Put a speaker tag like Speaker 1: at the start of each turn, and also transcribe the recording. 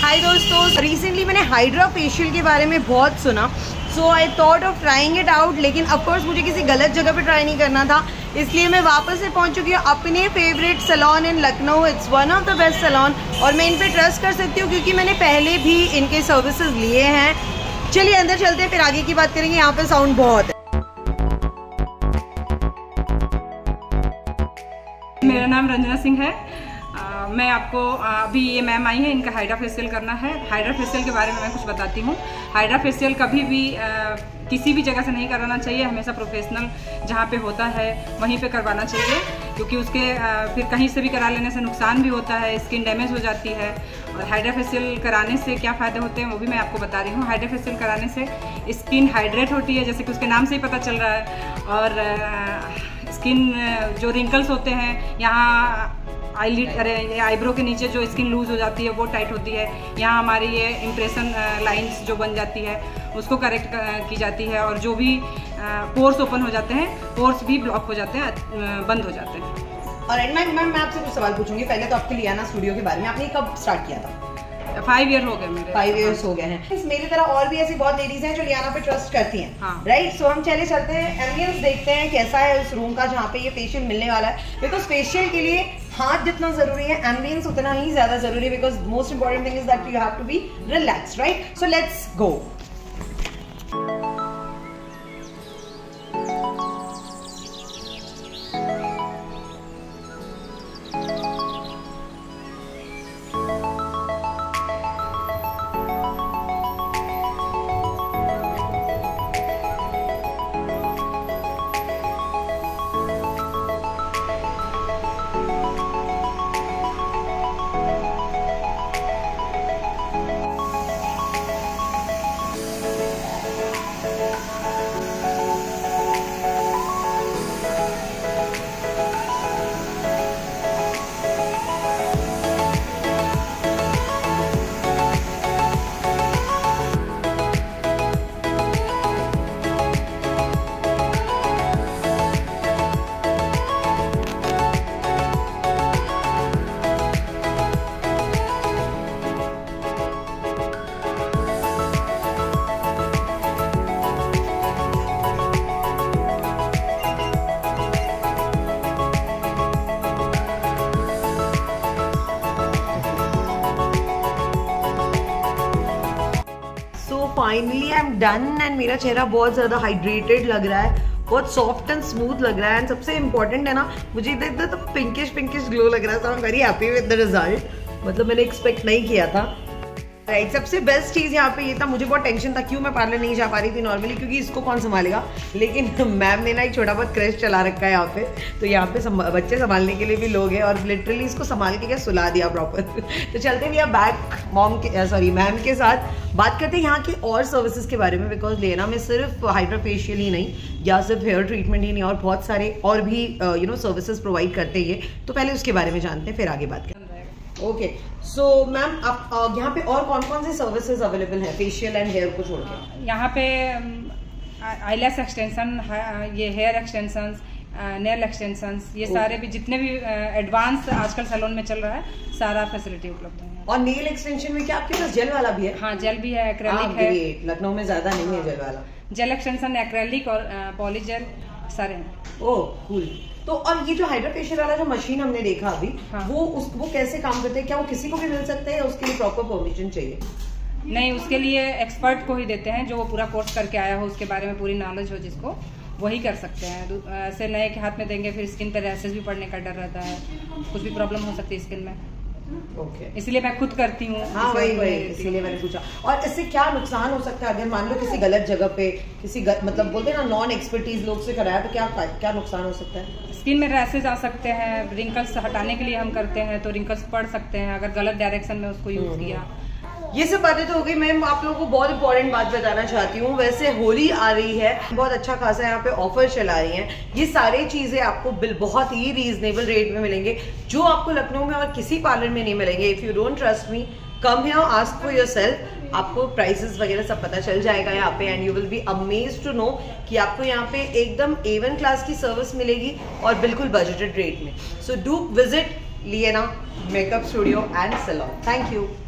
Speaker 1: हाय दोस्तों, रिसेंटली मैंने hydra facial के बारे में बहुत सुना, so I thought of trying it out. लेकिन ऑफकोर्स मुझे किसी गलत जगह पे ट्राई नहीं करना था, इसलिए मैं वापस से पहुंच चुकी हूँ अपने favourite salon in Lucknow. It's one of the best salon और मैं इन पे ट्रस्ट कर सकती हूँ क्योंकि मैंने पहले भी इनके सर्विसेज लिए हैं। चलिए अंदर चलते हैं, फिर आगे की बात करेंगे। यहाँ पे साउंड बहुत है।
Speaker 2: मेरा नाम रंजना सिंह है। मैं आपको अभी ये मैम आई है, इनका हाइड्रा फेशियल करना है। हाइड्रा फेशियल के बारे में मैं कुछ बताती हूँ। हाइड्रा फेशियल कभी भी किसी भी जगह से नहीं कराना चाहिए, हमेशा प्रोफेशनल जहाँ पे होता है वहीं पे करवाना चाहिए, क्योंकि उसके फिर कहीं से भी करा लेने से नुकसान भी होता है, स्किन डैमेज हो जाती है। और हाइड्रा फेशियल कराने से क्या फ़ायदे होते हैं वो भी मैं आपको बता रही हूँ। हाइड्रा फेशियल कराने से स्किन हाइड्रेट होती है, जैसे कि उसके नाम से ही पता चल रहा है। और स्किन जो रिंकल्स होते हैं, यहाँ आईब्रो के नीचे जो स्किन लूज हो जाती है वो टाइट होती है, यहाँ हमारी ये इम्प्रेशन लाइंस जो बन जाती है उसको करेक्ट की जाती है। और जो भी पोर्स ओपन हो जाते हैं, पोर्स भी ब्लॉक हो जाते हैं, बंद हो जाते हैं।
Speaker 1: और मैम मैं आपसे कुछ सवाल पूछूंगी। पहले तो आपके लियाना स्टूडियो के बारे में, आपने कब स्टार्ट किया था?
Speaker 2: 5 ईयर हो गए मेरे।
Speaker 1: 5 ईयर्स हो गए हैं। मेरी तरह और भी ऐसी बहुत लेडीज हैं जो लियाना पे ट्रस्ट करती हैं, राइट? सो हम चले चलते हैं, एम्बियंस देखते हैं कैसा है उस रूम का जहाँ पे ये फेशियल मिलने वाला है। बिकॉज फेशियल के लिए हाथ जितना जरूरी है, एम्बियंस उतना ही ज्यादा जरूरी है। Because most important thing is that you have to be relax, right? So let's go. Finally I am done and मेरा चेहरा बहुत ज़्यादा हाइड्रेटेड लग रहा है, बहुत सॉफ्ट एंड स्मूथ लग रहा है। एंड सबसे इम्पोर्टेंट है ना, मुझे इधर तो पिंकिश ग्लो लग रहा है। So I am very happy with the result. मतलब मैंने एक्सपेक्ट नहीं किया था, राइट? सबसे बेस्ट चीज़ यहाँ पे ये था, मुझे बहुत टेंशन था क्यों मैं पार्लर नहीं जा पा रही थी नॉर्मली, क्योंकि इसको कौन संभालेगा। लेकिन मैम ने ना एक छोटा बहुत क्रैश चला रखा है यहाँ पे, तो यहाँ पे बच्चे संभालने के लिए भी लोग हैं और लिटरली इसको संभाल के क्या सुला दिया प्रॉपर। तो चलते भैया बैक मैम के साथ बात करते हैं यहाँ की और सर्विसेज के बारे में। बिकॉज लेना में सिर्फ हाइड्रा फेशियल ही नहीं या सिर्फ हेयर ट्रीटमेंट ही नहीं, और बहुत सारे और भी सर्विसेज प्रोवाइड करते हैं। तो पहले उसके बारे में जानते हैं, फिर आगे बात करते हैं। ओके, सो मैम आप यहाँ पे और कौन कौन से सर्विसेज अवेलेबल हैं फेशियल एंड हेयर को छोड़ के?
Speaker 2: यहाँ पे आईलैश एक्सटेंशन, ये हेयर एक्सटेंशन, नेल एक्सटेंशन, ये सारे भी जितने भी एडवांस आजकल सैलून में चल रहा है, सारा फैसिलिटी उपलब्ध है।
Speaker 1: और नेल एक्सटेंशन में क्या आपके पास जेल वाला भी है?
Speaker 2: हाँ, जेल भी है, एक्रेलिक है।
Speaker 1: लखनऊ में ज्यादा नहीं है जेल वाला।
Speaker 2: जेल एक्सटेंशन, एक्रेलिक और पॉलीजेल सारे हैं।
Speaker 1: Oh cool. तो और ये जो हाइड्रा फेशियल वाला जो मशीन हमने देखा अभी, वो कैसे काम करते हैं? क्या वो किसी को भी मिल सकते हैं या उसके लिए प्रॉपर परमिशन चाहिए?
Speaker 2: नहीं, उसके लिए एक्सपर्ट को ही देते हैं, जो वो पूरा कोर्स करके आया हो, उसके बारे में पूरी नॉलेज हो जिसको, वही कर सकते हैं। ऐसे नए के हाथ में देंगे फिर स्किन पर रैशेज भी पड़ने का डर रहता है, कुछ भी प्रॉब्लम हो सकती है स्किन में। इसलिए मैं खुद करती हूँ।
Speaker 1: हाँ वही इसलिए मैंने पूछा। और इससे क्या नुकसान हो सकता है अगर मान लो किसी गलत जगह पे मतलब बोलते हैं ना नॉन एक्सपर्टीज लोग से कराया, तो क्या नुकसान हो सकता है?
Speaker 2: स्किन में रैशेज आ सकते हैं, रिंकल्स हटाने के लिए हम करते हैं तो रिंकल्स पड़ सकते हैं अगर गलत डायरेक्शन में उसको यूज किया।
Speaker 1: ये सब बातें तो हो गई। मैं आप लोगों को बहुत इंपॉर्टेंट बात बताना चाहती हूँ। वैसे होली आ रही है, बहुत अच्छा खासा यहाँ पे ऑफर चला रही हैं। ये सारी चीजें आपको बहुत ही रीजनेबल रेट में मिलेंगे, जो आपको लखनऊ में और किसी पार्लर में नहीं मिलेंगे। If you don't trust me, come here, ask for yourself. आपको प्राइसेस वगैरह सब पता चल जाएगा यहाँ पे, and you will be amazed to know कि आपको यहाँ पे एकदम A1 क्लास की सर्विस मिलेगी और बिल्कुल बजटेड रेट में। So do visit Liana makeup studio and salon. Thank you.